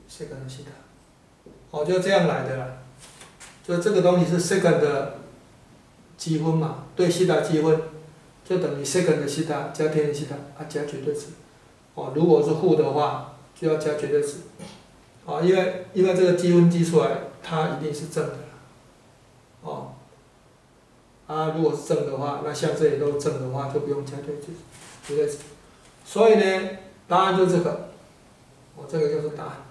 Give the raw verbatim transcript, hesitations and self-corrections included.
second 西塔，哦，就这样来的啦。就这个东西是 second 的积分嘛，对西塔积分，就等于 second 的西塔加天的西塔啊加绝对值。哦，如果是负的话，就要加绝对值。啊，因为因为这个积分积出来，它一定是正的啦。哦。啊，如果是正的话，那像这里都是正的话，就不用加绝对值，绝对值。所以呢，答案就这个。哦，这个就是答案。